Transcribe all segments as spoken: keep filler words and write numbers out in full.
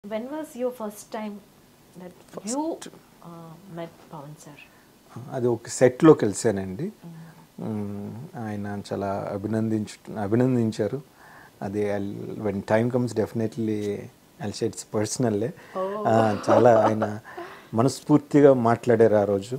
When was your first time that first you uh, met Pawan sir? అది ఒక సెట్లో కలిసానండి. ఆయన చాలా అభినందించు అభినందించారు. అది when time comes definitely I'll share its personally. చాలా ఆయన మనస్ఫూర్తిగా మాట్లాడారు ఆ రోజు.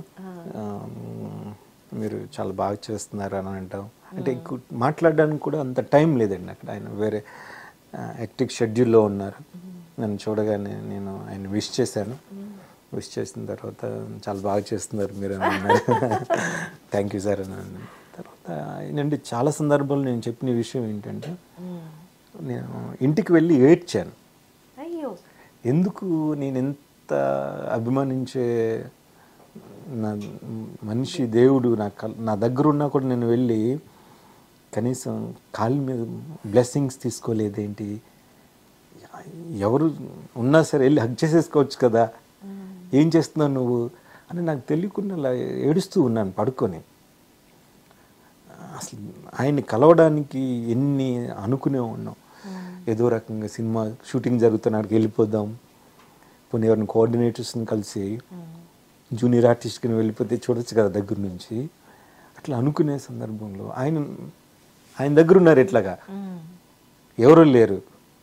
మీరు చాలా బాగా చేస్తున్నారు అని అంటాం. అంటే మాట్లాడడానికి కూడా అంత టైం లేదండి అక్కడ. ఆయన వేరే హెక్టిక్ షెడ్యూల్లో ఉన్నారు. నన్ను చూడగానే నేను ఆయన విష్ చేశాను. విష్ చేసిన తర్వాత చాలా బాగా చేస్తున్నారు మీరు అని అన్నారు. థ్యాంక్ యూ సార్ అని అన్నాను. తర్వాత ఏంటంటే చాలా సందర్భాలు నేను చెప్పిన విషయం ఏంటంటే, నేను ఇంటికి వెళ్ళి ఏడ్చాను. ఎందుకు నేను ఎంత అభిమానించే నా మనిషి దేవుడు నా నా దగ్గర ఉన్నా కూడా నేను వెళ్ళి కనీసం కాళ్ళ మీద బ్లెస్సింగ్స్ తీసుకోలేదేంటి, ఎవరు ఉన్నా సరే వెళ్ళి హగ్ చేసేసుకోవచ్చు కదా, ఏం చేస్తున్నావు నువ్వు అని నాకు తెలియకుండా అలా ఏడుస్తూ ఉన్నాను పడుకొని. అసలు ఆయన్ని కలవడానికి ఎన్ని అనుకునే ఉన్నాం. ఏదో రకంగా సినిమా షూటింగ్ జరుగుతున్నాడికి వెళ్ళిపోదాం, పోనీ ఎవరిని కోఆర్డినేటర్స్ని కలిసి జూనియర్ ఆర్టిస్ట్కి వెళ్ళిపోతే చూడొచ్చు కదా దగ్గర నుంచి, అట్లా అనుకునే సందర్భంలో ఆయన ఆయన దగ్గర ఉన్నారు. ఎట్లాగా ఎవరు లేరు,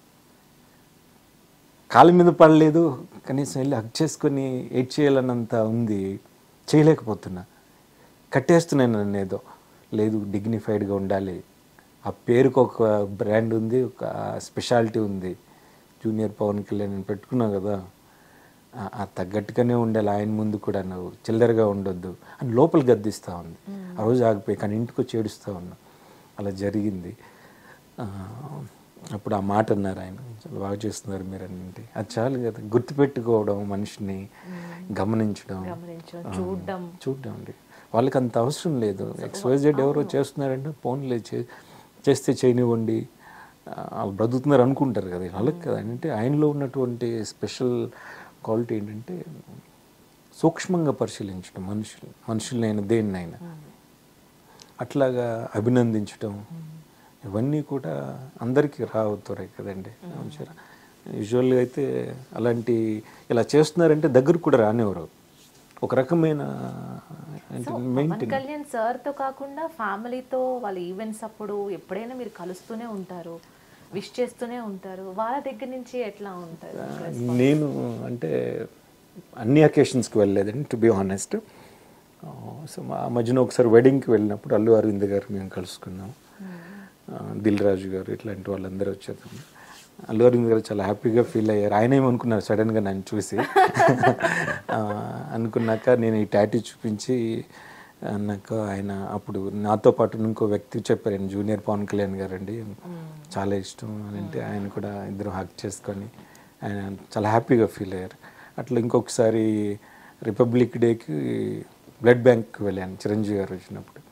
కాళ్ళ మీద పడలేదు, కనీసం వెళ్ళి హక్ చేసుకొని ఎయిట్ చేయాలన్నంత ఉంది, చేయలేకపోతున్నా. కట్టేస్తున్నాను నన్ను ఏదో. లేదు, డిగ్నిఫైడ్గా ఉండాలి, ఆ పేరుకు ఒక బ్రాండ్ ఉంది, ఒక స్పెషాలిటీ ఉంది, జూనియర్ పవన్ కళ్యాణ్ నేను పెట్టుకున్నావు కదా, ఆ తగ్గట్టుగానే ఉండాలి, ఆయన ముందు కూడా నువ్వు చిల్లరగా ఉండొద్దు అని లోపల గద్దిస్తూ ఉంది. ఆ రోజు ఆగిపోయి కానీ ఇంటికి వచ్చి ఏడుస్తూ ఉన్నా. అలా జరిగింది. అప్పుడు ఆ మాట అన్నారు ఆయన, చాలా బాగా చేస్తున్నారు మీరు అన్నింటి. అది చాలు కదా, గుర్తుపెట్టుకోవడం, మనిషిని గమనించడం, చూడడం చూడడం అండి. వాళ్ళకి అంత అవసరం లేదు. ఎక్స్వైజెడ్ ఎవరో చేస్తున్నారంటే ఫోన్లే చేస్తే చేయనివ్వండి, వాళ్ళు బ్రతుకుతున్నారు అనుకుంటారు కదా. వాళ్ళకి కదా. అంటే ఆయనలో ఉన్నటువంటి స్పెషల్ క్వాలిటీ ఏంటంటే సూక్ష్మంగా పరిశీలించడం మనుషులు మనుషులైనా దేన్నైనా, అట్లాగా అభినందించడం, ఇవన్నీ కూడా అందరికీ రావుతాయి కదండి. యూజువల్గా అయితే అలాంటి ఇలా చేస్తున్నారంటే దగ్గర కూడా రానివ్వరు. ఒక రకమైన కళ్యాణ్ సార్తో కాకుండా ఫ్యామిలీతో వాళ్ళ ఈవెంట్స్ అప్పుడు ఎప్పుడైనా మీరు కలుస్తూనే ఉంటారు, విష్ చేస్తూనే ఉంటారు. వాళ్ళ దగ్గర నుంచి ఎట్లా ఉంటారు? నేను అంటే అన్ని అకేషన్స్కి వెళ్ళలేదండి, టు బి ఆనెస్ట్. సో మా మధ్యన ఒకసారి వెడ్డింగ్కి వెళ్ళినప్పుడు అల్లు అరవింద్ గారు మేము కలుసుకున్నాం, దిల్ రాజు గారు, ఇట్లాంటి వాళ్ళందరూ వచ్చారు. అల్లు అరవింద్ గారు చాలా హ్యాపీగా ఫీల్ అయ్యారు. ఆయన ఏమనుకున్నారు సడన్గా నన్ను చూసి అనుకున్నాక నేను ఈ టాటూ చూపించి అన్నాక ఆయన అప్పుడు నాతో పాటు ఇంకో వ్యక్తి చెప్పారు, ఆయన జూనియర్ పవన్ కళ్యాణ్ గారు అండి, చాలా ఇష్టం అని అంటే ఆయన కూడా ఇద్దరు హక్ చేసుకొని ఆయన చాలా హ్యాపీగా ఫీల్ అయ్యారు. అట్లా ఇంకొకసారి రిపబ్లిక్ డేకి బ్లడ్ బ్యాంక్కి వెళ్ళాను చిరంజీవి గారు వచ్చినప్పుడు.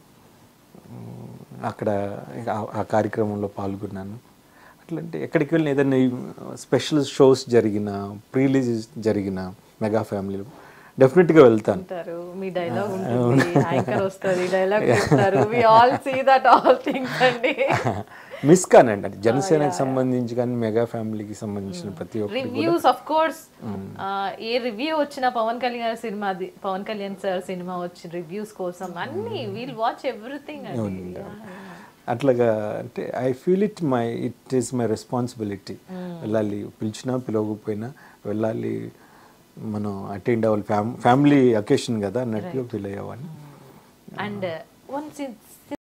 అక్కడ ఆ కార్యక్రమంలో పాల్గొన్నాను. అట్లంటే ఎక్కడికి వెళ్ళిన ఏదైనా స్పెషల్ షోస్ జరిగిన, ప్రీ రిలీజ్ జరిగిన మెగా ఫ్యామిలీలో డెఫినెట్గా వెళ్తాను. మీ డైలాగ్ ఉంటుంది, యాంకర్ వస్తుంది, డైలాగ్ చెప్తారు, we all see that all things అండి. మిస్ కానండి, అది జనసేనకి సంబంధించి కానీ మెగా ఫ్యామిలీకి సంబంధించిన ప్రతి ఒక్క రివ్యూస్. ఆఫ్ కోర్స్ ఏ రివ్యూ వచ్చిన పవన్ కళ్యాణ్ సినిమా, పవన్ కళ్యాణ్ సార్ సినిమా వచ్చిన రివ్యూస్ కోసం అన్ని వీల్ వాచ్ ఎవ్రీథింగ్. అట్లాగా అంటే I feel it my it is my responsibility. వెళ్ళాలి, పిలిచినా పిలవకపోయినా వెళ్ళాలి, మనం అటెండ్ అవ్వాలి, ఫ్యామిలీ అకేషన్ కదా అన్నట్టుగా ఫీల్ అయ్యేవాడిని. And once